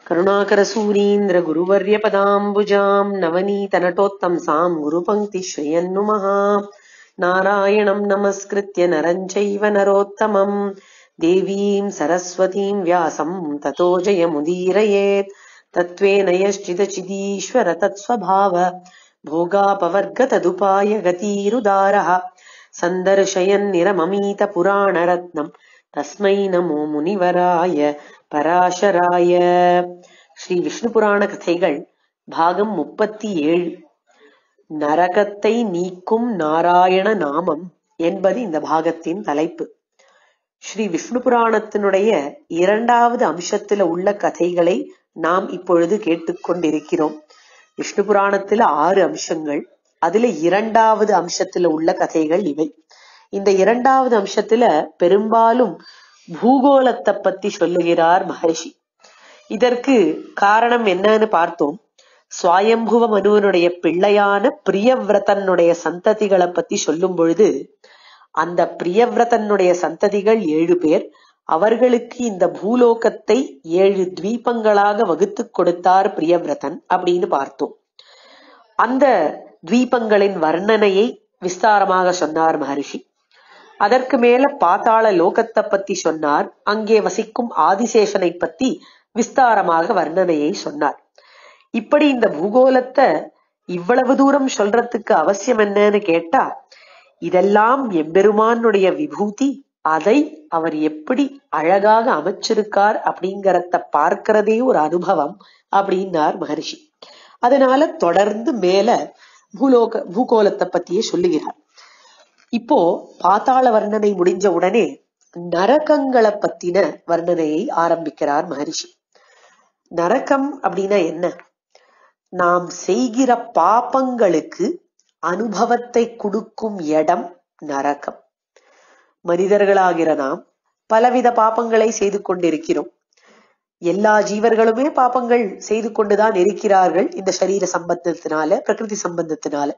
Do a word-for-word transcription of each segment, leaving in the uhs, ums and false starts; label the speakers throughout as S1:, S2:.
S1: கருணாகர சூரீந்திர குருவர்ய பதாம்புஜாம் நவநீத நட்டோத்தம்சாம் குருபங்கி ஸ்ரீயன்னுமஹா நாராயணம் நமஸ்கிருத்ய நரஞ்சைவ நரோத்தமம் தேவீம் சரஸ்வதீம் வியாசம் ததோ ஜயமுதீரயேத் தத்வேன யஷ்சிதசிதீஸ்வர தத்ஸ்வபாவ போகாபவர்க ததுபாய கதீருதாரஹ சந்தர்ஷயன் நிரமமீத புராண ரத்னம் தஸ்மை நமோ முனிவராய பராசராய. ஸ்ரீ விஷ்ணு புராண கதைகள் பாகம் முப்பத்தி ஏழு. நரகத்தை நீக்கும் நாராயண நாமம் என்பது இந்த பாகத்தின் தலைப்பு. ஸ்ரீ விஷ்ணு புராணத்தினுடைய இரண்டாவது அம்சத்துல உள்ள கதைகளை நாம் இப்பொழுது கேட்டுக்கொண்டிருக்கிறோம். விஷ்ணு புராணத்துல ஆறு அம்சங்கள், அதுல இரண்டாவது அம்சத்துல உள்ள கதைகள் இவை. இந்த இரண்டாவது அம்சத்துல பெரும்பாலும் பூகோளத்தை பத்தி சொல்லுகிறார் மகர்ஷி. இதற்கு காரணம் என்னன்னு பார்த்தோம். சுவாயம்புவ மனுவனுடைய பிள்ளையான பிரியவிரதனுடைய சந்ததிகளை பத்தி சொல்லும் பொழுது, அந்த பிரியவிரதனுடைய சந்ததிகள் ஏழு பேர். அவர்களுக்கு இந்த பூலோகத்தை ஏழு தீபங்களாக வகுத்து கொடுத்தார் பிரியவிரதன் அப்படின்னு பார்த்தோம். அந்த தீபங்களின் வர்ணனையை விஸ்தாரமாக சொன்னார் மகர்ஷி. அதற்கு மேல பாதாள லோகத்தை பத்தி சொன்னார். அங்கே வசிக்கும் ஆதிசேஷனை பத்தி விஸ்தாரமாக வர்ணனையை சொன்னார். இப்படி இந்த பூகோளத்தை இவ்வளவு தூரம் சொல்றதுக்கு அவசியம் என்னன்னு கேட்டா, இதெல்லாம் எம்பெருமானுடைய விபூதி, அதை அவர் எப்படி அழகாக அமைச்சிருக்கார் அப்படிங்கறத பார்க்கிறதே ஒரு அனுபவம் அப்படின்னார் மகர்ஷி. அதனால தொடர்ந்து மேல பூலோக பூகோளத்தை பத்தியே சொல்லுகிறார். இப்போ பாதாள வர்ணனை முடிஞ்ச உடனே நரகங்களை பத்தின வர்ணனையை ஆரம்பிக்கிறார் மகரிஷி. நரகம் அப்படின்னா என்ன? நாம் செய்கிற பாபங்களுக்கு அனுபவத்தை கொடுக்கும் இடம் நரகம். மனிதர்களாகிற நாம் பலவித பாபங்களை செய்து கொண்டிருக்கிறோம். எல்லா ஜீவர்களுமே பாபங்கள் செய்து கொண்டுதான் இருக்கிறார்கள், இந்த சரீர சம்பந்தத்தினால, பிரகிருதி சம்பந்தத்தினால.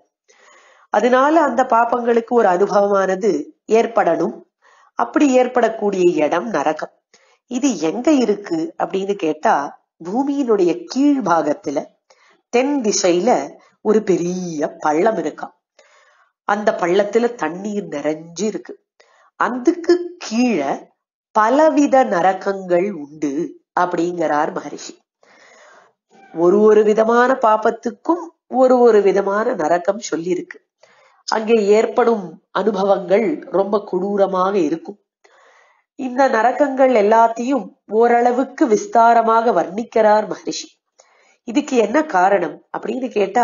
S1: அதனால அந்த பாபங்களுக்கு ஒரு அனுபவமானது ஏற்படணும். அப்படி ஏற்படக்கூடிய இடம் நரகம். இது எங்க இருக்கு அப்படின்னு கேட்டா, பூமியினுடைய கீழ்பாகத்துல தென் திசையில ஒரு பெரிய பள்ளம் இருக்காம். அந்த பள்ளத்துல தண்ணீர் நிறைஞ்சு இருக்கு. அதுக்கு கீழே பலவித நரகங்கள் உண்டு அப்படிங்கிறார் மகரிஷி. ஒரு ஒரு விதமான பாபத்துக்கும் ஒரு ஒரு விதமான நரகம் சொல்லி இருக்கு. அங்கே ஏற்படும் அனுபவங்கள் ரொம்ப கொடூரமாக இருக்கும். இந்த நரகங்கள் எல்லாத்தையும் ஓரளவுக்கு விஸ்தாரமாக வர்ணிக்கிறார் மகரிஷி. இதுக்கு என்ன காரணம் அப்படின்னு கேட்டா,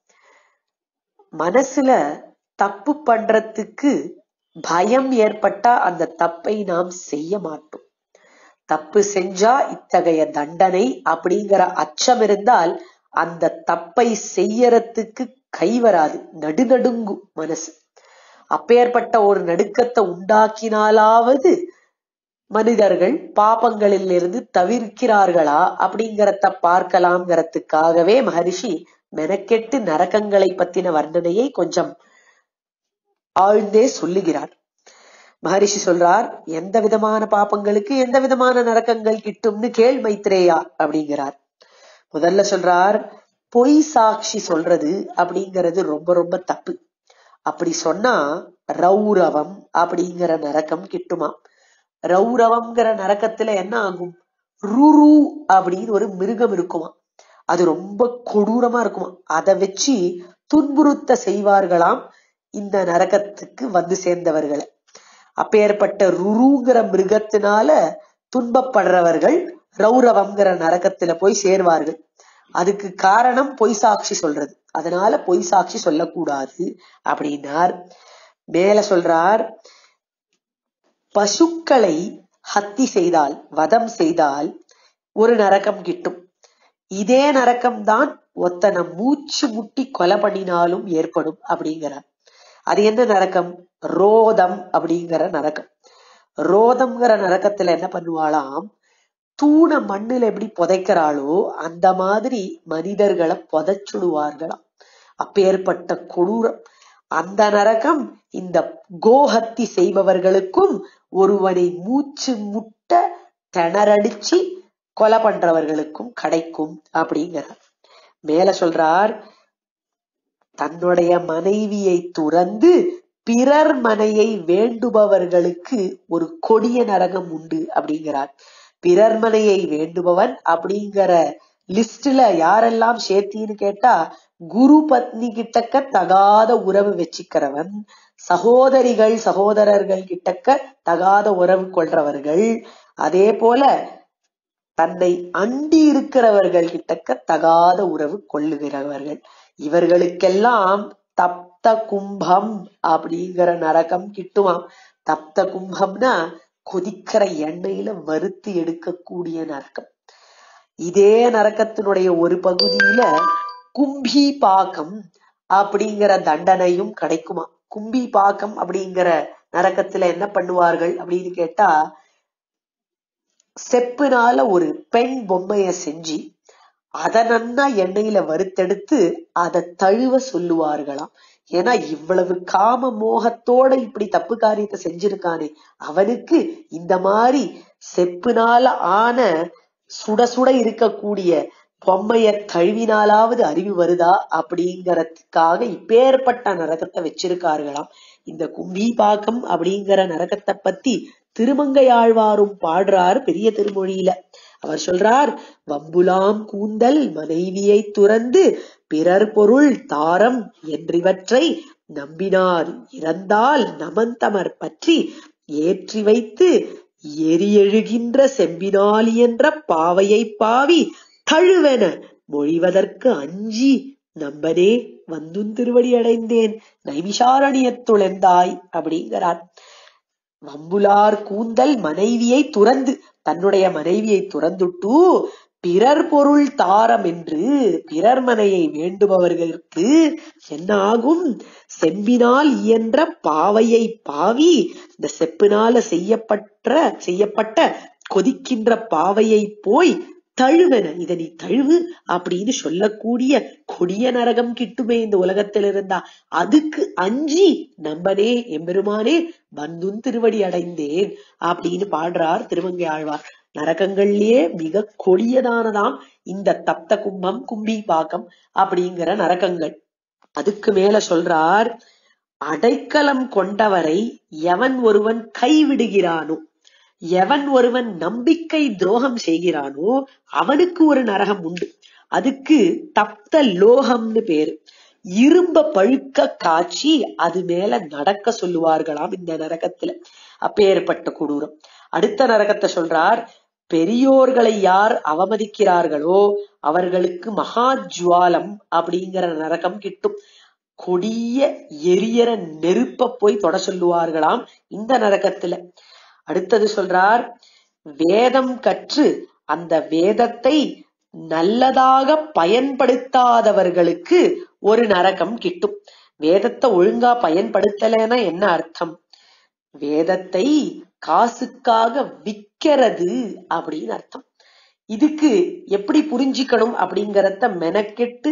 S1: மனசுல தப்பு பண்றதுக்கு பயம் ஏற்பட்டா அந்த தப்பை நாம் செய்ய மாட்டோம். தப்பு செஞ்சா இத்தகைய தண்டனை அப்படிங்கிற அச்சம் இருந்தால் அந்த தப்பை செய்யறதுக்கு கை வராது, நடுநடுங்கும் மனசு. அப்பேற்பட்ட ஒரு நடுக்கத்தை உண்டாக்கினாலாவது மனிதர்கள் பாபங்களில் இருந்து தவிர்க்கிறார்களா அப்படிங்கறத பார்க்கலாம்ங்கிறதுக்காகவே மகரிஷி மெனக்கெட்டு நரகங்களை பத்தின வர்ணனையை கொஞ்சம் ஆழ்ந்தே சொல்லுகிறார். மகரிஷி சொல்றார், எந்த விதமான பாபங்களுக்கு எந்த விதமான நரகங்கள் கிட்டும்னு கேள் மைத்ரேயா அப்படிங்கிறார். முதல்ல சொல்றார், பொய் சாட்சி சொல்றது அப்படிங்கிறது ரொம்ப ரொம்ப தப்பு. அப்படி சொன்னா ரௌரவம் அப்படிங்கிற நரகம் கிட்டுமா. ரௌரவம்ங்கிற நரகத்துல என்ன ஆகும்? ருரு அப்படின்னு ஒரு மிருகம் இருக்குமா. அது ரொம்ப கொடூரமா இருக்குமா. அதை வச்சு துன்புறுத்த செய்வார்களாம் இந்த நரகத்துக்கு வந்து சேர்ந்தவர்களை. அப்பேற்பட்ட ருருங்கிற மிருகத்தினால துன்பப்படுறவர்கள் ரௌரவம்ங்கிற நரகத்துல போய் சேர்வார்கள். அதுக்கு காரணம் பொய் சாட்சி சொல்றது. அதனால பொய் சாட்சி சொல்லக்கூடாது அப்படின்னார். மேல சொல்றார், பசுக்களை ஹத்தி செய்தால், வதம் செய்தால் ஒரு நரகம் கிட்டும். இதே நரகம்தான் ஒத்தனை மூச்சு முட்டி கொலை பண்ணினாலும் ஏற்படும் அப்படிங்கிறார். அது என்ன நரகம்? ரோதம் அப்படிங்கிற நரகம். ரோதம்ங்கிற நரகத்துல என்ன பண்ணுவாளாம், தூண மண்ணுல எப்படி புதைக்கிறாளோ அந்த மாதிரி மனிதர்களை புதைச்சுடுவார்களாம். அப்பேற்பட்ட கொடூரம் அந்த நரகம். இந்த கோஹத்தி செய்பவர்களுக்கும் ஒருவனை மூச்சு முட்ட திணறடிச்சு கொலை பண்றவர்களுக்கும் கிடைக்கும் அப்படிங்கிறார். மேல சொல்றார், தன்னுடைய மனைவியை துறந்து பிறர் மனையை வேண்டுபவர்களுக்கு ஒரு கொடிய நரகம் உண்டு அப்படிங்கிறார். பிறர் மனையை வேண்டுபவன் அப்படிங்கிற லிஸ்ட்ல யாரெல்லாம் சேர்த்தின்னு கேட்டா, குரு பத்னி கிட்டக்க தகாத உறவு வச்சுக்கிறவன், சகோதரிகள் சகோதரர்கள் கிட்டக்க தகாத உறவு கொள்றவர்கள், அதே போல தன்னை அண்டி இருக்கிறவர்கள் கிட்டக்க தகாத உறவு கொள்ளுகிறவர்கள், இவர்களுக்கெல்லாம் தப்த கும்பம் அப்படிங்கிற நரகம் கிட்டுவாம். தப்த கும்பம்னா கொதிக்கிற எண்ணெயில வறுத்து எடுக்கக்கூடிய நரகம். இதே நரகத்தினுடைய ஒரு பகுதியில கும்பி பாக்கம் அப்படிங்கிற தண்டனையும் கிடைக்குமா. கும்பி பாக்கம் அப்படிங்கிற நரகத்துல என்ன பண்ணுவார்கள் அப்படின்னு கேட்டா, செப்புனால ஒரு பெண் பொம்மைய செஞ்சு அத நன்னா எண்ணெயில வறுத்தெடுத்து அதை தழுவ சொல்லுவார்களாம். ஏன்னா இவ்வளவு காம மோகத்தோட இப்படி தப்பு காரியத்தை செஞ்சிருக்கானே, அவனுக்கு இந்த மாதிரி செப்புனால ஆன சுட சுட இருக்கக்கூடிய பொம்மைய தழுவினாலாவது அறிவு வருதா அப்படிங்கறதுக்காக இப்பேற்பட்ட நரகத்தை வச்சிருக்கார்களாம். இந்த கும்பி பாக்கம் அப்படிங்கிற நரகத்தை பத்தி திருமங்கையாழ்வாரும் பாடுறார் பெரிய திருமொழியில. அவர் சொல்றார், வம்புலாம் கூந்தல் மனைவியை துறந்து பிறர் பொருள் தாரம் என்றிவற்றை நம்பினார் இறந்தால் நமந்தமர் பற்றி ஏற்றி வைத்து எரியெழுகின்ற செம்பினாலி என்ற பாவையை பாவி தழுவென மொழிவதற்கு அஞ்சி நம்பனே வந்துன் திருவடி அடைந்தேன் நைமிஷாரண்யத்துளெந்தாய் அப்படிங்கிறார். வம்புலார் கூந்தல் மனைவியை துறந்து, தன்னுடைய மனைவியை துறந்துட்டு பிறர் பொருள் தாரம் என்று பிறர் மனையை வேண்டுபவர்களுக்கு என்ன ஆகும்? செம்பினால் இயன்ற பாவையை பாவி, இந்த செப்பினால செய்யப்பட்ட செய்யப்பட்ட கொதிக்கின்ற பாவையை போய் தழுவென, இதை நீ தழுவு அப்படின்னு சொல்லக்கூடிய கொடிய நரகம் கிட்டுமே இந்த உலகத்தில் இருந்தா. அதுக்கு அஞ்சி நம்பனே எம்பெருமானே வந்துன் திருவடி அடைந்தேன் அப்படின்னு பாடுறார் திருமங்கை ஆழ்வார். நரகங்கள்லயே மிக கொடியதானதாம் இந்த தப்த கும்பம் கும்பி பாக்கம் அப்படிங்கிற நரகங்கள். அதுக்கு மேல சொல்றார், அடைக்கலம் கொண்டவரை எவன் ஒருவன் கைவிடுகிறானோ, எவன் ஒருவன் நம்பிக்கை துரோகம் செய்கிறானோ அவனுக்கு ஒரு நரகம் உண்டு. அதுக்கு தப்த லோகம்னு பேரு. இரும்ப பழுக்க காட்சி அது மேல நடக்க சொல்லுவார்களாம் இந்த நரகத்துல. அப்பேற்பட்ட கொடூரம். அடுத்த நரகத்தை சொல்றார், பெரியோர்களை யார் அவமதிக்கிறார்களோ அவர்களுக்கு மகா ஜுவாலம் அப்படிங்கிற நரகம் கிட்டும். கொடிய எரியற நெருப்ப போய் தொட சொல்லுவார்களாம் இந்த நரகத்துல. அடுத்தது சொல்றார், வேதம் கற்று அந்த வேதத்தை நல்லதாக பயன்படுத்தாதவர்களுக்கு ஒரு நரகம் கிட்டும். வேதத்தை ஒழுங்கா பயன்படுத்தலைன்னா என்ன அர்த்தம்? வேதத்தை காசுக்காக விக்கிறது அப்படின்னு அர்த்தம். இதுக்கு எப்படி புரிஞ்சுக்கணும் அப்படிங்கறத மெனக்கெட்டு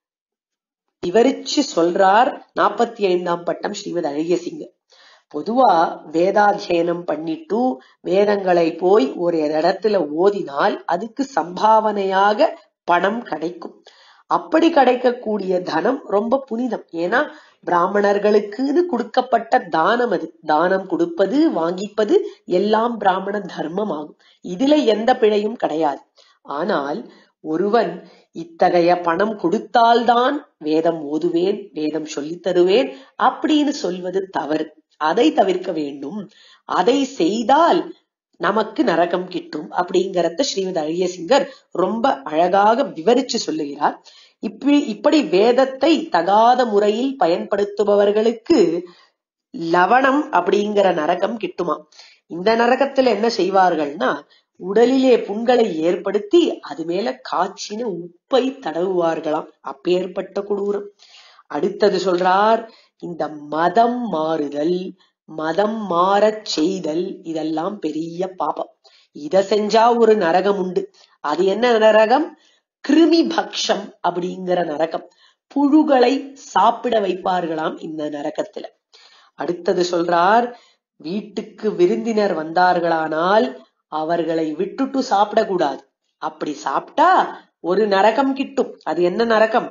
S1: விவரிச்சு சொல்றார் நாற்பத்தி ஐந்தாம் பட்டம் ஸ்ரீமத் அழகிய சிங்கர். பொதுவா வேதாத்தியனம் பண்ணிட்டு வேதங்களை போய் ஒரு இடத்துல ஓதினால் அதுக்கு சம்பாவனையாக பணம் கிடைக்கும். அப்படி கிடைக்கக்கூடிய தனம் ரொம்ப புனிதம். ஏன்னா பிராமணர்களுக்குன்னு கொடுக்கப்பட்ட தானம் அது. தானம் கொடுப்பது வாங்கிப்பது எல்லாம் பிராமண தர்மம் ஆகும். இதுல எந்த பிழையும் கிடையாது. ஆனால் ஒருவன் இத்தகைய பணம் கொடுத்தால்தான் வேதம் ஓதுவேன், வேதம் சொல்லித் தருவேன் அப்படின்னு சொல்வது தவறு. அதை தவிர்க்க வேண்டும். அதை செய்தால் நமக்கு நரகம் கிட்டும் அப்படிங்கறத ஸ்ரீமத் அழகிய சிங்கர் ரொம்ப அழகாக விவரிச்சு சொல்லுகிறார். இப்படி இப்படி வேதத்தை தகாத முறையில் பயன்படுத்துபவர்களுக்கு லவணம் அப்படிங்கிற நரகம் கிட்டுமா. இந்த நரகத்துல என்ன செய்வார்கள்னா, உடலிலே புண்களை ஏற்படுத்தி அது மேல காய்ச்சின உப்பை தடவுவார்களாம். அப்பேற்பட்ட கொடூரம். அடுத்தது சொல்றார், இந்த மதம் மாறுதல், மதம் மாறச் செய்தல் இதெல்லாம் பெரிய பாபம். இத செஞ்சா ஒரு நரகம் உண்டு. அது என்ன நரகம்? கிருமி பக்ஷம் அப்படிங்கிற நரகம். புழுகளை சாப்பிட வைப்பார்களாம் இந்த நரகத்துல. அடுத்தது சொல்றார், வீட்டுக்கு விருந்தினர் வந்தார்களானால் அவர்களை விட்டுட்டு சாப்பிடக்கூடாது. அப்படி சாப்பிட்டா ஒரு நரகம் கிட்டும். அது என்ன நரகம்?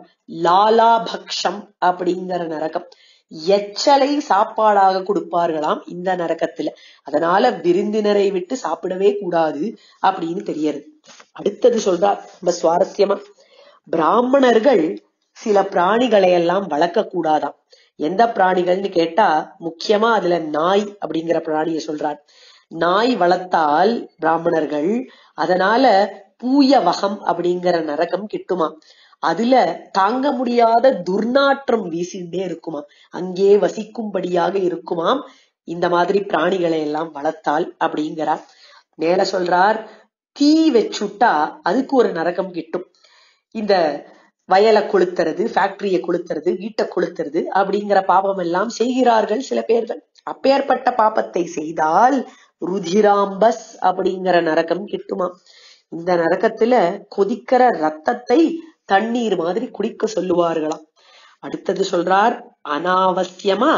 S1: லாலாபக்ஷம் அப்படிங்கிற நரகம். எச்சலை சாப்பாடாக கொடுப்பார்களாம் இந்த நரகத்துல. அதனால விருந்தினரை விட்டு சாப்பிடவே கூடாது அப்படின்னு தெரியாது. அடுத்தது சொல்றார் ரொம்ப சுவாரஸ்யமா, பிராமணர்கள் சில பிராணிகளை எல்லாம் வளர்க்க கூடாதாம். எந்த பிராணிகள்னு கேட்டா முக்கியமா அதுல நாய் அப்படிங்கிற பிராணியை சொல்றார். நாய் வளர்த்தால் பிராமணர்கள் அதனால பூய வகம் அப்படிங்கிற நரகம் கிட்டுமா. அதுல தாங்க முடியாத துர்நாற்றம் வீசிண்டே இருக்குமாம், அங்கே வசிக்கும்படியாக இருக்குமாம் இந்த மாதிரி பிராணிகளை எல்லாம் வளர்த்தால் அப்படிங்கிறார். மேல சொல்றார், தீ வச்சுட்டா அதுக்கு ஒரு நரகம் கிட்டும். இந்த வயலை கொளுத்துறது, ஃபேக்டரியை கொளுத்துறது, வீட்டை கொளுத்துறது அப்படிங்கிற பாபம் எல்லாம் செய்கிறார்கள் சில பேர்கள். அப்பேற்பட்ட பாபத்தை செய்தால் ருதிராம்பஸ் அப்படிங்கிற நரகம் கிட்டுமா. இந்த நரகத்துல கொதிக்கிற ரத்தத்தை தண்ணீர் மாதிரி குடிக்க சொல்லுவார்களாம். அடுத்தது சொல்றார், அனாவசியமா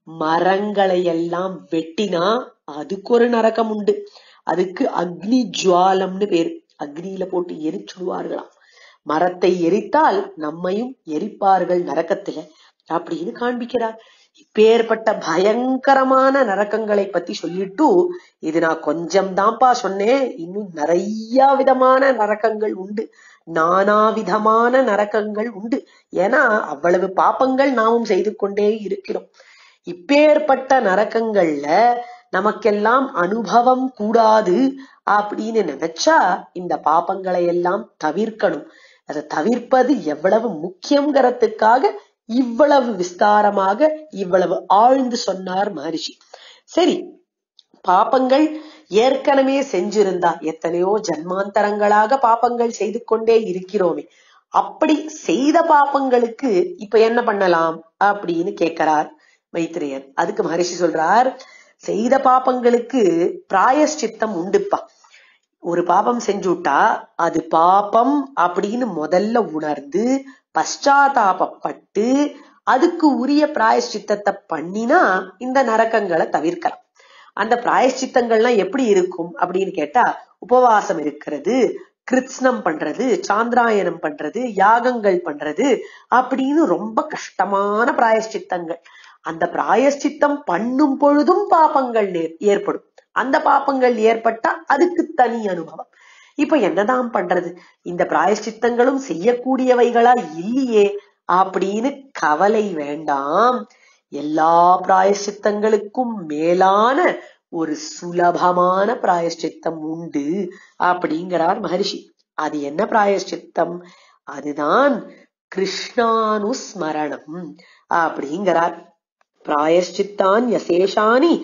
S1: மரங்களை எல்லாம் வெட்டினா அதுக்கு ஒரு நரகம் உண்டு. அதுக்கு அக்னி ஜுவாலம்னு பேரு. அக்னியில போட்டு எரிச்சுடுவார்களாம். மரத்தை எரித்தால் நம்மையும் எரிப்பார்கள் நரக்கத்துல அப்படின்னு காண்பிக்கிறார். இப்பேற்பட்ட பயங்கரமான நரக்கங்களை பத்தி சொல்லிட்டு, இது நான் கொஞ்சம் தான்ப்பா சொன்னேன், இன்னும் நிறைய விதமான நரக்கங்கள் உண்டு, நானா விதமான நரக்கங்கள் உண்டு. ஏன்னா அவ்வளவு பாப்பங்கள் நாமும் செய்து கொண்டே இருக்கிறோம். இப்பேற்பட்ட நரக்கங்கள்ல நமக்கெல்லாம் அனுபவம் கூடாது அப்படின்னு நினைச்சா இந்த பாப்பங்களை எல்லாம் தவிர்க்கணும். அதை தவிர்ப்பது எவ்வளவு முக்கியங்கிறதுக்காக இவ்வளவு விஸ்தாரமாக இவ்வளவு ஆழ்ந்து சொன்னார் மகரிஷி. சரி, பாப்பங்கள் ஏற்கனவே செஞ்சிருந்தா, எத்தனையோ ஜன்மாந்தரங்களாக பாப்பங்கள் செய்து கொண்டே இருக்கிறோமே, அப்படி செய்த பாப்பங்களுக்கு இப்ப என்ன பண்ணலாம் அப்படின்னு கேட்கிறார் மைத்ரேயர். அதுக்கு மகரிஷி சொல்றார், செய்த பாப்பங்களுக்கு பிராயஷ்சித்தம் உண்டுப்பா. ஒரு பாபம் செஞ்சுட்டா அது பாபம் அப்படின்னு முதல்ல உணர்ந்து பశ్చాத்தாபப்பட்டு அதுக்கு உரிய பிராயஷ்சித்தத்தை பண்ணினா இந்த நரக்கங்களை தவிர்க்கலாம். அந்த பிராயஷ்சித்தங்கள்லாம் எப்படி இருக்கும் அப்படின்னு கேட்டா, உபவாசம் இருக்கிறது, கிருத்ஸ்னம் பண்றது, சாந்திராயணம் பண்றது, யாகங்கள் பண்றது அப்படின்னு ரொம்ப கஷ்டமான பிராயஷ்சித்தங்கள். அந்த பிராயஷ்சித்தம் பண்ணும் பொழுதும் பாபங்கள் ஏற்படும். அந்த பாப்பங்கள் ஏற்பட்டா அதுக்கு தனி அனுபவம். இப்ப என்னதான் பண்றது, இந்த பிராயஷ்சித்தங்களும் செய்யக்கூடியவைகளா இல்லையே அப்படின்னு கவலை வேண்டாம். எல்லா பிராயஷ்சித்தங்களுக்கும் மேலான ஒரு சுலபமான பிராயஷ்சித்தம் உண்டு அப்படிங்கிறார் மகரிஷி. அது என்ன பிராயஷ்சித்தம்? அதுதான் கிருஷ்ணானுஸ்மரணம் அப்படிங்கிறார். பிராயஷ்சித்தான் யசேஷானி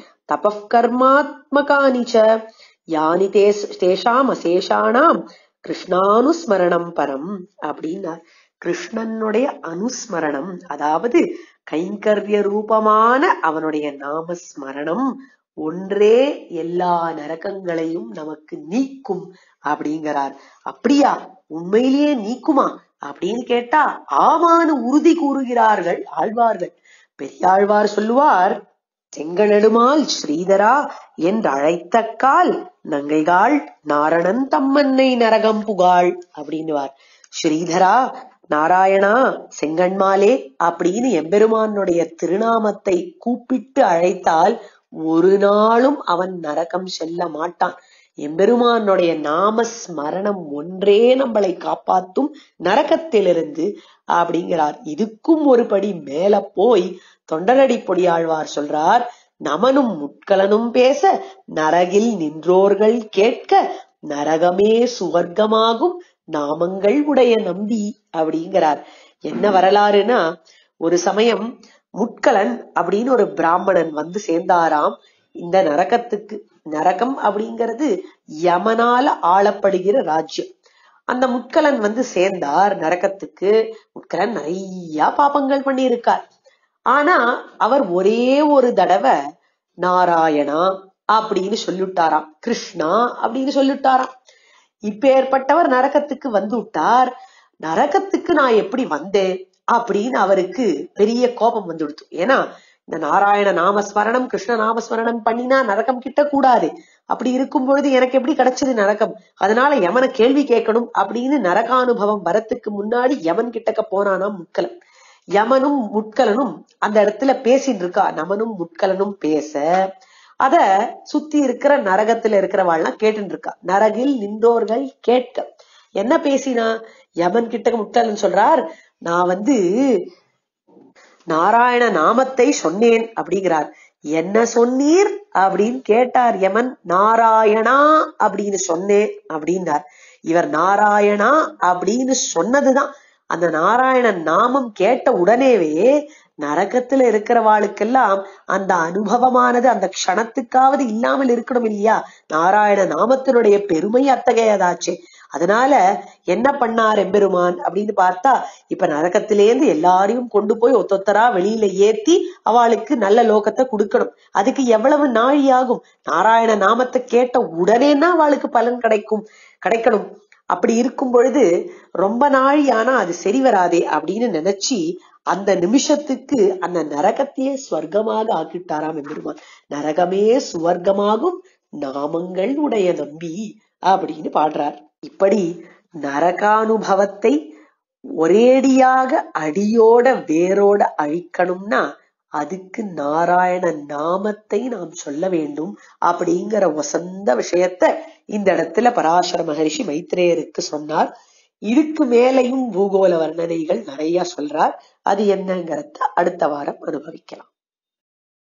S1: தபக்கர்மாத்மகானி ச யானி தேஷாம் அசேஷானாம் கிருஷ்ணானுஸ்மரணம் பரம் அப்படின்னார். கிருஷ்ணனுடைய அனுஸ்மரணம், அதாவது கைங்கர்ய ரூபமான அவனுடைய நாமஸ்மரணம் ஒன்றே எல்லா நரகங்களையும் நமக்கு நீக்கும் அப்படிங்கிறார். அப்படியா, உண்மையிலேயே நீக்குமா அப்படின்னு கேட்டா ஆமான்னு உறுதி கூறுகிறார்கள் ஆழ்வார்கள். பெரியாழ்வார் சொல்லுவார், செங்கனெடுமால் ஸ்ரீதரா என்று அழைத்தக்கால் நங்கைகாள் நாரணன் தம்மன்னை நரகம் புகாள் அப்படின்னுவார். ஸ்ரீதரா, நாராயணா, செங்கண்மாலே அப்படின்னு எம்பெருமானுடைய திருநாமத்தை கூப்பிட்டு அழைத்தால் ஒரு நாளும் அவன் நரகம் செல்ல மாட்டான். எம்பெருமானுடைய நாம ஸ்மரணம் ஒன்றே நம்மளை காப்பாத்தும் நரகத்திலிருந்து அப்படிங்கிறார். இதுக்கும் ஒரு படி மேல போய் தொண்டரடி பொடியாழ்வார் சொல்றார், நமனும் முட்கலனும் பேச நரகில் நின்றோர்கள் கேட்க நரகமே சுவர்க்கமாகும் நாமங்கள் உடைய நம்பி அப்படிங்கிறார். என்ன வரலாறுனா, ஒரு சமயம் முட்கலன் அப்படின்னு ஒரு பிராமணன் வந்து சேர்ந்தாராம் இந்த நரகத்துக்கு. நரகம் அப்படிங்கிறது யமனால ஆளப்படுகிற ராஜ்யம். அந்த முட்கலன் வந்து சேர்ந்தார் நரகத்துக்கு. முட்கலன் நிறைய பாபங்கள் பண்ணி இருக்கார். ஆனா அவர் ஒரே ஒரு தடவை நாராயணா அப்படின்னு சொல்லிட்டாராம், கிருஷ்ணா அப்படின்னு சொல்லிட்டாராம். இப்ப ஏற்பட்டவர் நரகத்துக்கு வந்து விட்டார். நரகத்துக்கு நான் எப்படி வந்தேன் அப்படின்னு அவருக்கு பெரிய கோபம் வந்து விடுத்து. ஏன்னா இந்த நாராயண நாமஸ்மரணம் கிருஷ்ண நாமஸ்மரணம் பண்ணினா நரகம் கிட்ட கூடாது. அப்படி இருக்கும் பொழுது எனக்கு எப்படி கிடைச்சது நரகம்? அதனால யமனை கேள்வி கேட்கணும் அப்படின்னு நரகானுபவம் வரத்துக்கு முன்னாடி யமன் கிட்டக்க போனானா முட்கலன். யமனும் முட்கலனும் அந்த இடத்துல பேசிட்டு இருக்கா. நமனும் முட்கலனும் பேச அத சுத்தி இருக்கிற நரகத்துல இருக்கிறவாள்லாம் கேட்டு இருக்கா. நரகில் நின்றோர்கள் கேட்க என்ன பேசினா? யமன் கிட்ட முட்கலன் சொல்றார், நான் வந்து நாராயண நாமத்தை சொன்னேன் அப்படிங்கிறார். என்ன சொன்னீர் அப்படின்னு கேட்டார் யமன். நாராயணா அப்படின்னு சொன்னேன் அப்படின்னார். இவர் நாராயணா அப்படின்னு சொன்னதுதான் அந்த நாராயணன் நாமம் கேட்ட உடனேவே நரகத்துல இருக்கிறவாளுக்கெல்லாம் அந்த அனுபவமானது அந்த க்ஷணத்துக்காவது இல்லாமல் இருக்கணும் இல்லையா? நாராயண நாமத்தினுடைய பெருமை அத்தகையதாச்சே. அதனால என்ன பண்ணார் எம்பெருமான் அப்படின்னு பார்த்தா, இப்ப நரகத்திலேருந்து எல்லாரையும் கொண்டு போய் ஒத்தொத்தரா வெளியில ஏத்தி அவளுக்கு நல்ல லோகத்தை கொடுக்கணும். அதுக்கு எவ்வளவு நாழி ஆகும்? நாராயண நாமத்தை கேட்ட உடனேன்னா அவளுக்கு பலன் கிடைக்கும் கிடைக்கணும். அப்படி இருக்கும் பொழுது ரொம்ப நாழி ஆனா அது சரி வராதே அப்படின்னு நினைச்சு அந்த நிமிஷத்துக்கு அந்த நரகத்தையே ஸ்வர்க்கமாக ஆக்கிட்டாராம் எம்பெருமான். நரகமே சுவர்க்கமாகும் நாமங்கள் உடைய நம்பி அப்படின்னு பாடுறார். இப்படி நரகானுபவத்தை ஒரேடியாக அடியோட வேரோட அழிக்கணும்னா அதுக்கு நாராயண நாமத்தை நாம் சொல்ல வேண்டும் அப்படிங்கிற வசந்த விஷயத்த இந்த இடத்துல பராசர மகரிஷி மைத்ரேயருக்கு சொன்னார். இதுக்கு மேலையும் பூகோள வர்ணனைகள் நிறைய சொல்றார். அது என்னங்கிறத அடுத்த வாரம் அனுபவிக்கலாம்.